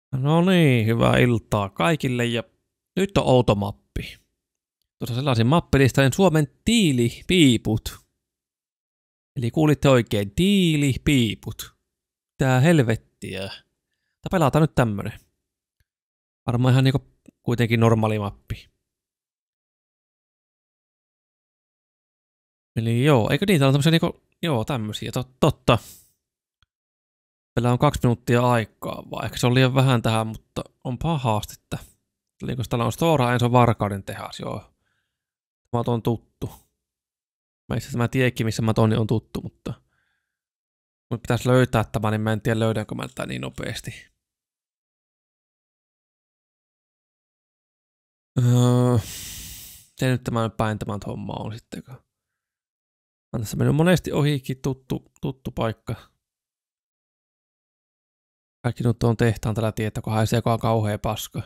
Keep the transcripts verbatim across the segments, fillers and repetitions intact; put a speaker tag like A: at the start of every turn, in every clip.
A: No niin, hyvää iltaa kaikille ja nyt on outo mappi. Tuossa sellaisen mappilistainen Suomen tiilipiiput. Eli kuulitte oikein, tiilipiiput. Tää helvettiä. Tää pelataan nyt tämmönen. Varmaan ihan niinku kuitenkin normaali mappi. Eli joo, eikö niitä ole tämmösiä niinku, joo tämmösiä, tot, totta. Meillä on kaksi minuuttia aikaa vaan, ehkä se on liian vähän tähän, mutta onpa haastetta. Eli kun täällä on Stora Enso Varkauden tehas, joo. Tämä on tuttu. Mä itse asiassa mä tiedänkin, missä mä tonni on tuttu, mutta mun pitäisi löytää tämä, niin mä en tiedä löydänkö mä tätä niin nopeasti. Öö, se nyt tämän päin tämän homma on sitten. On tässä mennyt monesti ohikin tuttu, tuttu paikka. Kaikki nyt on tehtaan tällä tietä, kun haisee, kun on kauhea paska.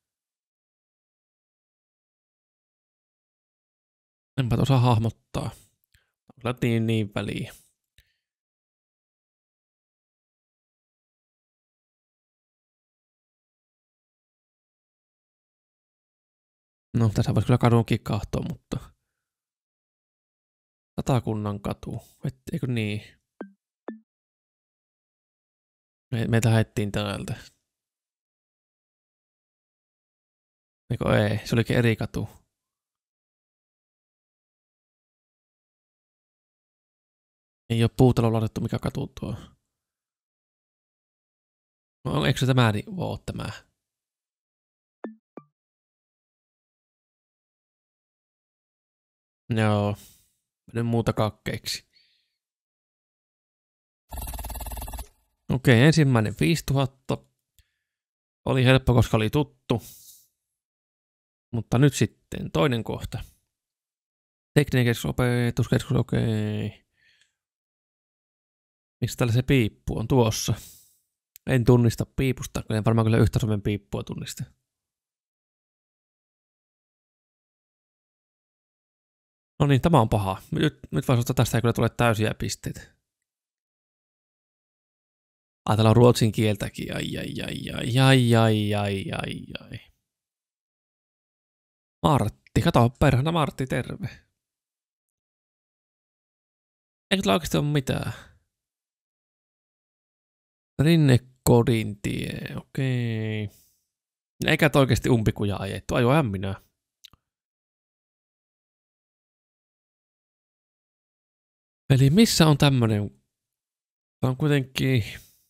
A: Enpä osaa hahmottaa. Kyllä niin, niin väliä. No, tässä voisi kyllä kadunkin kahtoa, mutta Satakunnan katu. Et, eikö niin? Me, meitä lähdettiin täältä. Eikö ei? Se olikin eri katu. Ei ole puutalo laitettu, mikä katu tuo. No, eikö se tämä niin ole tämä? Joo. Nyt muuta kakkeiksi. Okei, ensimmäinen viisituhatta. Oli helppo, koska oli tuttu. Mutta nyt sitten toinen kohta. Tekninen keskus, opetuskeskus, okei. Miksi täällä se piippu on tuossa? En tunnista piipusta, en varmaan kyllä yhtä Suomen piippua tunnista. No niin, tämä on paha. Nyt, nyt vasta tästä ei kyllä tule täysiä pisteitä. Ai, täällä on ruotsin kieltäkin. Ai, ai, ai, ai, ai, ai, ai, ai, ai. Martti, kato perhana Martti, terve. Eikö täällä oikeasti ole mitään? Rinnekodin tie, okei. Eikä oikeasti umpikuja ajettu, ajoinhan minä. Eli missä on tämmönen? Tämä on kuitenkin...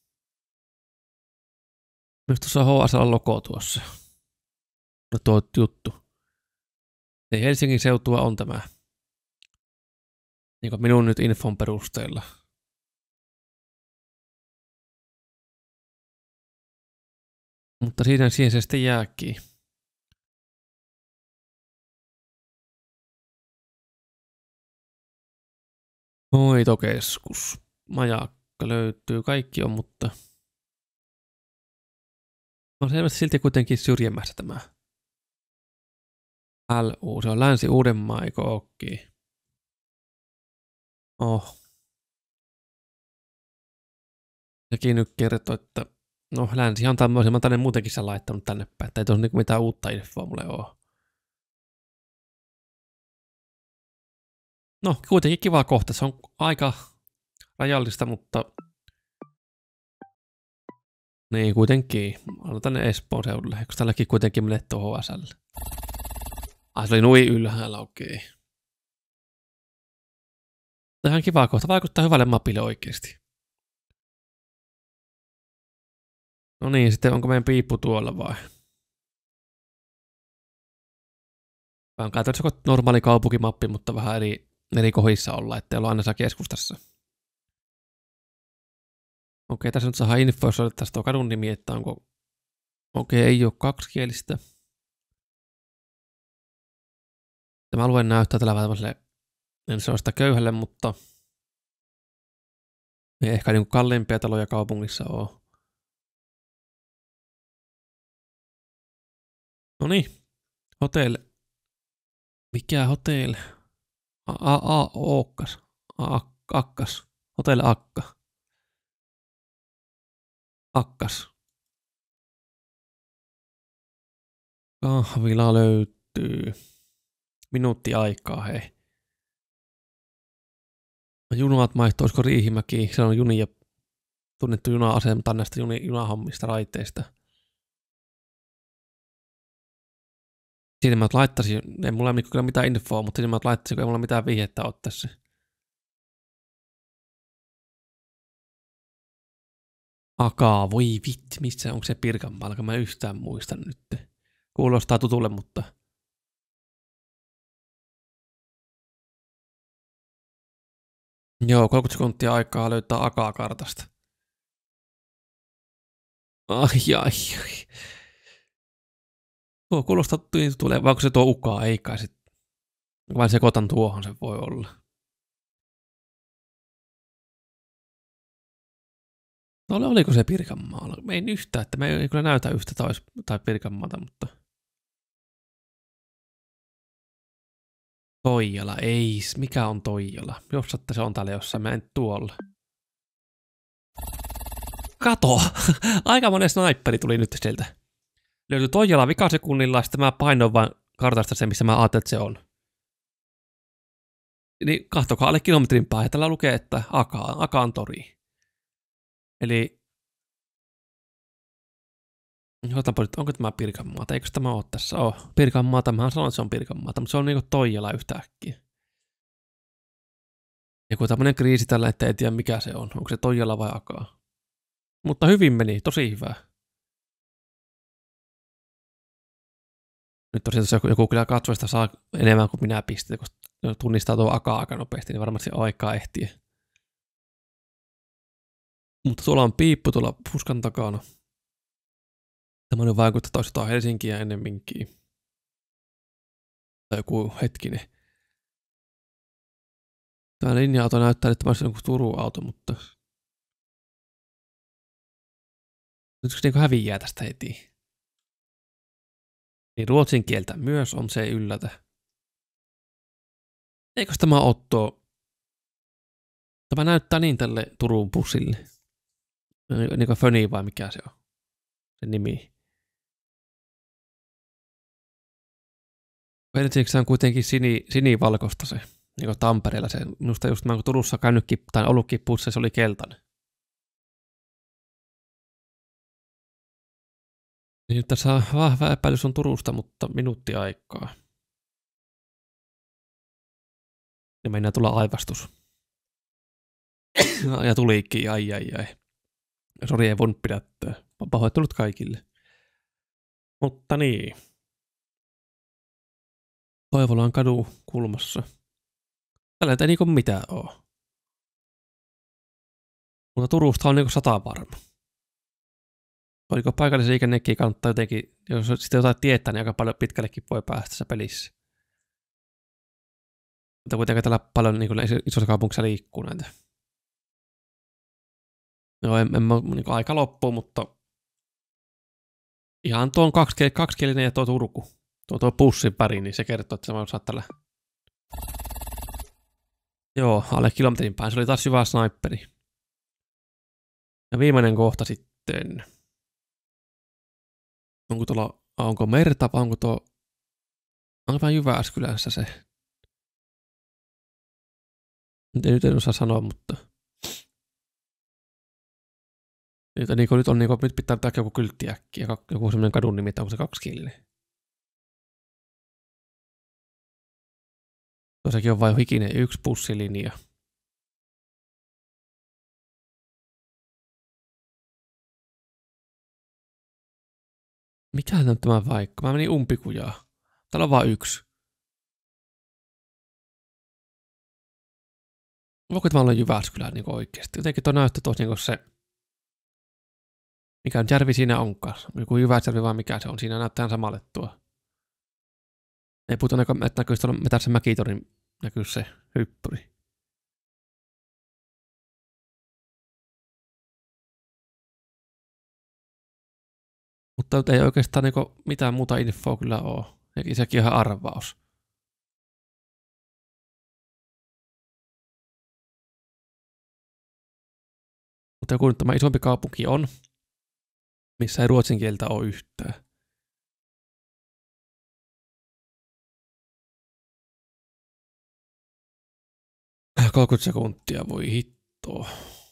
A: Nyt tuossa on H S L-logo tuossa. No tuo juttu. Ei Helsingin seutua on tämä. Niin kuin minun nyt infon perusteella. Mutta siinä siihen se sitten jääkin. Hoitokeskus. Majakka löytyy. Kaikki on, mutta... On selvästi silti kuitenkin syrjemmässä tämä. L U, se on Länsi-Uudenmaa, eikö ookin? Oh. Sekin nyt kertoo, että no Länsi on tämmöisen, mä tänne muutenkin sen laittanut tänne päin, että ei tuossa niinku mitään uutta infoa mulle oo. No, kuitenkin kiva kohta, se on aika rajallista, mutta... Niin, kuitenkin. Anna tänne Espoon seudulle, eikö tälläkin kuitenkin menee tuohon H S L? Ai, se oli nui ylhäällä, okei. Okay. Ihan kiva kohta, vaikuttaa hyvälle mapille oikeesti. No niin, sitten onko meidän piippu tuolla vai? Vai on käytännössä normaali kaupunkimappi, mutta vähän eri, eri kohdissa olla, ettei olla aina saa keskustassa. Okei, tässä nyt saadaan info, jos otettaisiin tuo kadun nimi, että onko... Okei, ei ole kaksikielistä. Tämä alue näyttää tällä vähän tämmöiselle... En sano sitä köyhälle, mutta... Ei ehkä niinku kalliimpia taloja kaupungissa ole. Noniin. Hotel. Mikä hotel? A, a, Ookkas. A, akkas. Hotel Akka. Akkas. Kahvila löytyy. Minuutti aikaa, hei. Junat maihtuu, olisiko Riihimäki? Se on juni ja tunnettu juna-asema näistä juni, junahommista, raiteista. Siinä mä laittaisin, ei mulla ole kyllä mitään infoa, mutta siinä mä laittaisin, kun ei mulla mitään vihjettä ole tässä. Akaa, voi vitti, missä onko se Pirkanmaalla, mä en yhtään muista nyt. Kuulostaa tutulle, mutta... Joo, kolmekymmentä sekuntia aikaa löytää Akaa kartasta. Ai ai ai. Tuo kuulostaa tutulle, vai onko se tuo Ukaa, ei kai sit. Vai sekoitan tuohon se voi olla. No oliko se Pirkanmaalla? Me ei yhtään, että me ei kyllä näytä yhtä tai, tai Pirkanmaata, mutta... Toijala, ei, mikä on Toijala? Jos että se on täällä jossain, mä en tuolla. Kato! Aika monen sniperi tuli nyt sieltä. Löytyi Toijala vikasekunnilla, sitten mä painoin vaan kartasta sen, missä mä ajattelin, että se on. Niin kahtokaa alle kilometrin päähän, tällä lukee, että Aka, Akaan tori. Eli... Otanpa nyt, onko tämä Pirkanmaata? Eikö tämä ole tässä? Oh, Pirkanmaata, mä sanoin, että se on Pirkanmaata, mutta se on niinku Toijala yhtäkkiä. Joku tämmönen kriisi tällä, että ei tiedä mikä se on. Onko se Toijala vai Akaa? Mutta hyvin meni, tosi hyvä. Nyt tosiaan jos joku kyllä katsoista saa enemmän kuin minä pistin, kun tunnistaa tuo Akaa aika nopeasti, niin varmasti aikaa ehtii. Mutta tuolla on piippu tuolla puskan takana. Tämmöinen vaikuttaa, että olisi jotain Helsinkiä ennemminkin. Tai joku hetkinen. Tämä linja-auto näyttää, että tämä olisi joku Turun auto, mutta... Nyt se niin häviää tästä heti. Niin ruotsin kieltä myös on, se ei yllätä. Eikös tämä ole tuo... Tämä näyttää niin tälle Turun bussille. Niin kuin Föni vai mikä se on? Se nimi. Helsingissä on kuitenkin sini, sinivalkoista se. Niin kuin Tampereella se. Minusta just mä kun Turussa käynytkin, tai ollutkin bussissa, se oli keltainen. Niin nyt tässä vahva epäilys on Turusta, mutta minuutti aikaa. Ja meinaa tulla aivastus. Ja tulikin, ai ai ai. Sori, ei voinut pidättää. Pahoittelut kaikille. Mutta niin. Toivolan kadu kulmassa. Tällä ei niinku mitään oo. Mutta Turusta on niinku sata varma. Oliko paikallisliikennekin kannattaa jotenkin, jos sitten jotain tietää, niin aika paljon pitkällekin voi päästä tässä pelissä. Mutta kuitenkin täällä paljon niin isossa kaupungissa liikkuu näitä. Joo, en, en, niin aika loppuu, mutta ihan tuo on kaksikielinen ja tuo Turku. Tuo, tuo pussin väri, niin se kertoo, että se voi saada tällä. Joo, alle kilometrin päin. Se oli taas hyvä sniperi. Ja viimeinen kohta sitten. Onko tuolla, onko merta vai onko tuo, onko vähän Jyväskylässä se? Nyt, nyt en osaa sanoa, mutta nyt, niin nyt on niin kuin, nyt pitää tehdä joku kyltti äkkiä, joku semmoinen kadun nimi, onko se kaksikielinen? Tuossakin on vain hikinen yksi bussilinja. Mikähän on tämä vaikka? Mä menin umpikujaa. Täällä on vain yksi. Voiko tämä olla Jyväskylä niin oikeasti? Jotenkin tuo näyttää tuossa niin se... Mikä on järvi siinä onkaan? Joku Jyväsjärvi vai mikä se on? Siinä näyttää samalle tuo. Ei puhuta näkö, että näkyisi tuolla metässä Mäkitorin näkyy se hyppyri. Mutta ei oikeastaan niin mitään muuta infoa kyllä ole. Ja sekin on ihan arvaus. Mutta joku nyt tämä isompi kaupunki on, missä ei ruotsin kieltä ole yhtään. kolmekymmentä sekuntia, voi hittoa.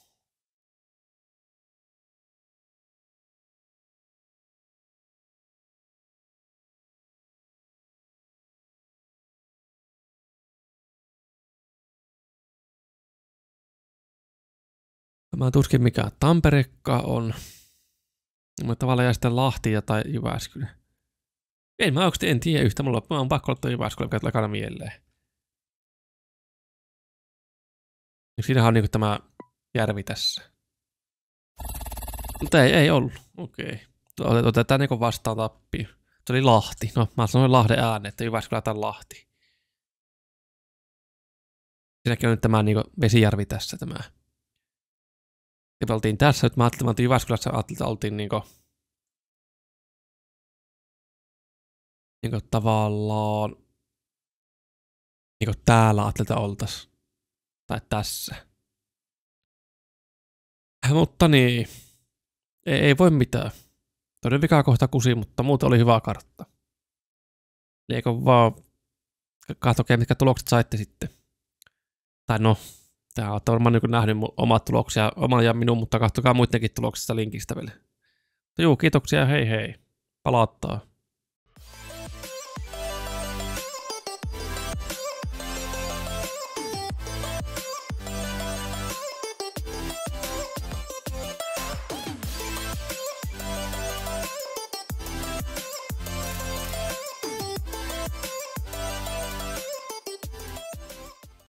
A: Mä tuskin mikä Tamperekka on. Mutta tavallaan jää sitten Lahti tai Jyväskylä. Ei mä oikeasti en tiedä yhtä. Mulla on pakko olla Jyväskylä, mikä tulee aina mieleen. Siinähän on niinku tämä järvi tässä. Mutta ei, ei ollut. Okei. Okay. Otetaan niinku vastaan tappiin. Se oli Lahti. No mä sanoin Lahden äänen, että Jyväskylä tai Lahti. Siinäkin on nyt tämä niinku Vesijärvi tässä tämä. Ja me oltiin tässä, nyt mä ajattelin, että Jyväskylässä ajattelin, että oltiin niinku niinku tavallaan niinku täällä ajattelin, että oltais. Tai tässä. Mutta niin, ei, ei voi mitään. Toinen vika kohta kusi, mutta muuten oli hyvä kartta. Eikö vaan katsokaa, mitkä tulokset saitte sitten. Tai no, tää olette varmaan niin nähnyt omat tuloksia, oman ja minun, mutta katsokaa muidenkin tuloksista linkistä vielä. Juu, kiitoksia ja hei hei. Palauttaa.